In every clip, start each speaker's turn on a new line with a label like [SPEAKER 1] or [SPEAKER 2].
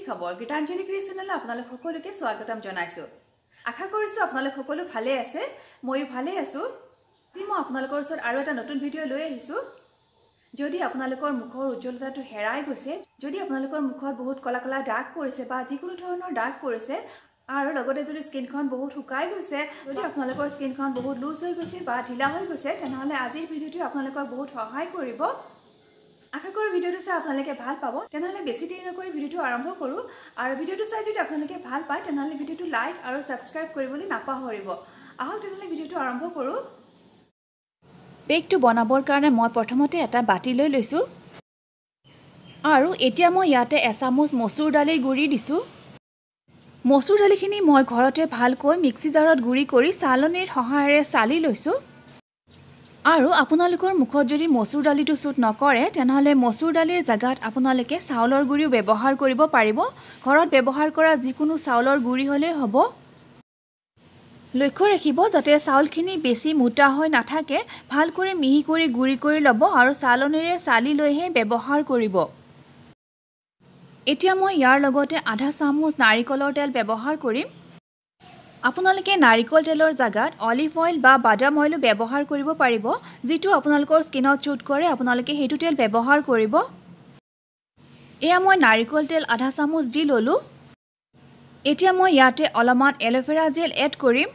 [SPEAKER 1] খবৰ গীতাঞ্জলি ক্ৰিয়েচনলৈ আপোনালোক সকলোকে স্বাগতম জনাইছো আশা কৰিছো আপোনালোক সকলো ভালে আছে মইও ভালে আছো আজি মই আপোনালোকৰ ওচৰত আৰু এটা নতুন ভিডিঅ' লৈ আহিছো যদি আপোনালোকৰ মুখৰ উজ্জ্বলতাটো হেৰাই গৈছে যদি আপোনালোকৰ মুখত বহুত কলা কলা দাগ পৰিছে বা যিকোনো ধৰণৰ দাগ পৰিছে আৰু লগতে যদি স্কিনখন বহুত শুকাই গৈছে যদি আপোনালোকৰ স্কিনখন বহুত লুজ হৈ গৈছে বা ঢিলা হৈ গৈছে তেনেহলে আজিৰ ভিডিঅ'টো আপোনালোকক বহুত সহায় কৰিব আশা কৰো ভিডিঅ'টো চাই আপোনালোকে ভাল পাব তেনেহলে বেছি দেৰি নকৰি ভিডিঅ'টো আৰম্ভ কৰো আৰু ভিডিঅ'টো চাই যদি আপোনালোকে ভাল পায় তেনেহলে ভিডিঅ'টো লাইক আৰু সাবস্ক্ৰাইব কৰিবলৈ নাপাহৰিব আহক তেনেহলে ভিডিঅ'টো আৰম্ভ কৰো পেকটো বনাবৰ কাৰণে মই প্ৰথমতে এটা বাটি লৈ লৈছো আৰু এতিয়া মই ইয়াতে এচামুচ মসুৰ দালিৰ গুৰি দিছো মসুৰ দালিখিনি মই ঘৰতে ভালকৈ মিক্সি জাৰত গুৰি কৰি চালনীৰ সহায়েৰে চালি লৈছো আৰু আপোনালোকৰ মুখত যদি মসুৰ দালিটো সুট নকৰে তেনেহলে মসুৰ দালিৰ জাগাত আপোনালোকে চাউলৰ গুৰিও ব্যৱহাৰ কৰিব পাৰিব ঘৰত ব্যৱহাৰ কৰা যিকোনো চাউলৰ গুৰি হলে হ'ব লক্ষ্য ৰাখিব যাতে চাউলখিনি বেছি মোটা হৈ নাথাকে ভালকৈ মিহি কৰি গুৰি কৰি লব আৰু চালনীৰে চালি লৈহে ব্যৱহাৰ কৰিব এতিয়া মই ইয়াৰ লগতে আধা চামুচ নাৰিকলৰ তেল ব্যৱহাৰ কৰিম আপোনালোকে নাৰিকল তেলৰ জাগাত অলিভ অইল বা বাদাম অইল ব্যৱহাৰ কৰিব পাৰিব যেটো আপোনালোকৰ স্কিনত চুট কৰে আপোনালোকে হেতু তেল ব্যৱহাৰ কৰিব এয়া মই নাৰিকল তেল আধা চামুচ দি ললো এতিয়া মই ইয়াতে অলপমান এলোভেৰা জেল এড কৰিম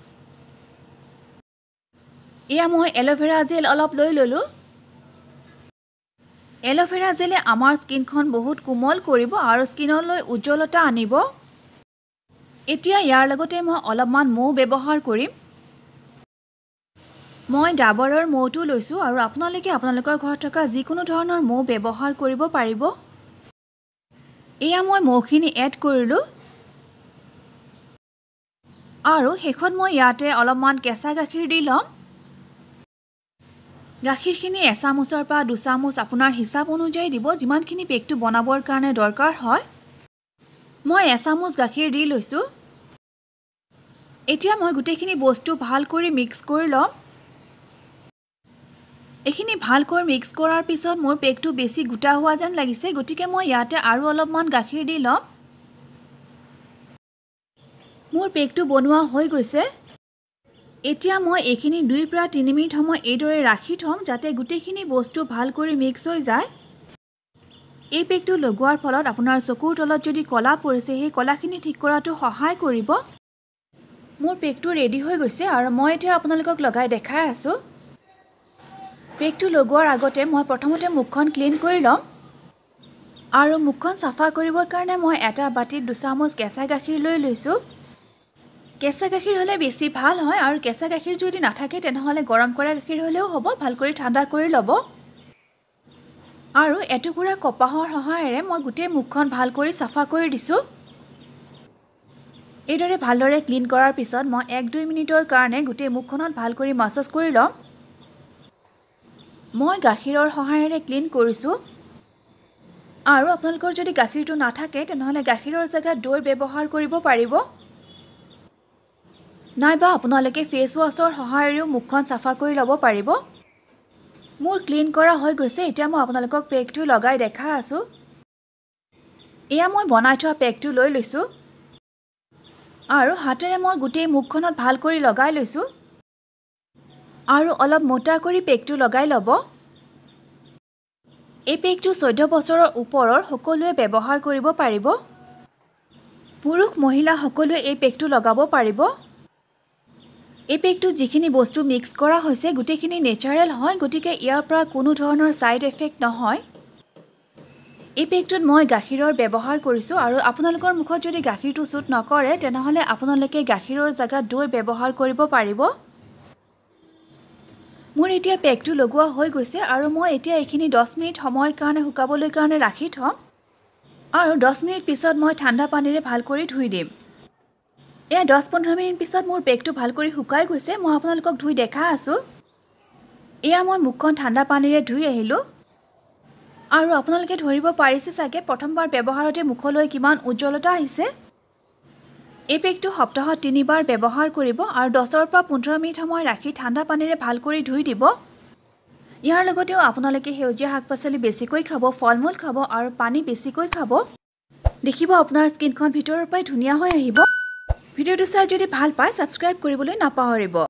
[SPEAKER 1] এয়া মই এলোভেৰা জেল অলপ লৈ ললো এলোভেৰা জেলে আমাৰ স্কিনখন বহুত কোমল কৰিব আৰু স্কিনলৈ উজ্জ্বলতা আনিব এতিয়া ইয়াৰ লগতে মই অলপমান মৌ ব্যৱহাৰ কৰিম মই ডাবৰৰ মৌটো লৈছো আৰু আপোনালোকে আপোনালোকৰ ঘৰত থকা যিকোনো ধৰণৰ মৌ ব্যৱহাৰ কৰিব পাৰিব এয়া মই মৌখিনি এড কৰিলো আৰু হেখন মই ইয়াতে অলপমান কেঁচা গাখীৰ দি লম গাখীৰখিনি এচামুচৰ পৰা দুচামুচ আপোনাৰ হিচাপ অনুযায়ী দিব যিমানখিনি পেকটো বনাবৰ কাৰণে দৰকাৰ হয় মই এচামুচ গাখীৰ দি লৈছো এতিয়া মই গুটেখিনি বস্তু ভাল কৰি মিক্স কৰি লম এখিনি ভাল কৰি মিক্স কৰাৰ পিছত মোৰ পেকটো বেছি গুটা হোৱা যেন লাগিছে গতিকে মই ইয়াতে আৰু অলপমান গাখীৰ দি লম মোৰ পেকটো বনোৱা হৈ গৈছে এতিয়া মই এখিনি 2 পৰা 3 মিনিট সময় এইদৰে ৰাখি থম যাতে গুটেখিনি বস্তু ভাল কৰি মিক্স হৈ যায় এই পেকটো লগোৱাৰ ফলত আপোনাৰ চকুৰ তলত যদি কলা পৰিছে সেই কলাখিনি ঠিক কৰাটো সহায় কৰিব মোৰ পেকটো ৰেডি হৈ গৈছে আৰু মই এতিয়া আপোনালোকক লগাই দেখাই আছো পেকটো লগোৱাৰ আগতে মই প্ৰথমতে মুখখন ক্লিন কৰি লম আৰু মুখখন সাফা কৰিবৰ কাৰণে মই এটা বাটিত 2 চামুচ কেঁচা গাখীৰ লৈ লৈছো কেঁচা গাখীৰ হলে বেছি ভাল হয় আৰু কেঁচা গাখীৰ যদি নাথাকে তেনেহলে গৰম কৰা গাখীৰ হলেও হ'ব ভাল কৰি ঠাণ্ডা কৰি লব আৰু এটুকুৰা কপাহৰ সহায়েৰে মই গুটে মুখখন ভাল কৰি সাফা কৰি দিছো এইদৰে ভালদৰে ক্লিন কৰাৰ পিছত মই 1-2 মিনিটৰ কাৰণে গুটে মুখখনত ভাল কৰি মাসাজ কৰি লম মই গাখীৰৰ সহায়েৰে ক্লিন কৰিছো আৰু আপোনালোকৰ যদি গাখীৰটো নাথাকে তেনেহলে গাখীৰৰ জাগাত দৈ ব্যৱহাৰ কৰিব পাৰিব নাইবা আপোনালোকে ফেস ওয়াশৰ সহায়েৰেও মুখখন সাফা কৰি লব পাৰিব মোৰ ক্লিন কৰা হৈ গৈছে এতিয়া মই আপোনালোকক পেকটো লগাই দেখাই আছো এয়া মই বনাই থোৱা পেকটো লৈ লৈছো আৰু হাতেৰে মই গুটে মুখখনত ভাল কৰি লগাই লৈছো আৰু অলপ মোটা কৰি পেকটো লগাই লব এই পেকটো 14 বছৰৰ ওপৰৰ সকলোৱে ব্যৱহাৰ কৰিব পাৰিব পুৰুষ মহিলা সকলোৱে এই পেকটো লগাব পাৰিব এই পেকটো যিখিনি বস্তু মিক্স কৰা হৈছে গুটেখিনি নেচাৰেল হয় গতিকে ইয়াৰ পৰা কোনো ধৰণৰ সাইড এফেক্ট নহয় এই পেকটোত মই গাখীৰৰ ব্যৱহাৰ কৰিছো আৰু আপোনালোকৰ মুখত যদি গাখীৰটো সুট নকৰে তেনেহলে আপোনালোকে গাখীৰৰ জাগাত দৈ ব্যৱহাৰ কৰিব পাৰিব মোৰ এতিয়া পেকটো লগোৱা হৈ গৈছে আৰু মই এতিয়া এখিনি 10 মিনিট সময়ৰ কাৰণে শুকাবলৈ কাৰণে ৰাখি থম আৰু 10 মিনিট পিছত মই ঠাণ্ডা পানীৰে ভাল কৰি ধুই দিম এয়া 10-15 মিনিট পিছত মোৰ পেকটো ভাল কৰি শুকাই গৈছে মই আপোনালোকক ধুই দেখাই আছো এয়া মই মুখখন ঠাণ্ডা পানীৰে ধুই আহিলো আৰু আপোনালোকে ধৰিব পাৰিছে চাগে প্ৰথমবাৰ ব্যৱহাৰতে মুখলৈ কিমান উজ্জ্বলতা আহিছে এই পেকটো সপ্তাহত 3 বাৰ ব্যৱহাৰ কৰিব আৰু 10 পৰা 15 মিনিট সময় ৰাখি ঠাণ্ডা পানীৰে ভাল কৰি ধুই দিব ইয়াৰ লগতেও আপোনালোকে সেউজীয়া শাক-পাচলি বেছিকৈ খাব ফলমূল খাব আৰু পানী বেছিকৈ খাব দেখিব আপোনাৰ স্কিনখন ভিতৰৰ পৰাই ধুনীয়া হৈ আহিব ভিডিঅ'টো চাই যদি ভাল পায় সাবস্ক্ৰাইব কৰিবলৈ নাপাহৰিব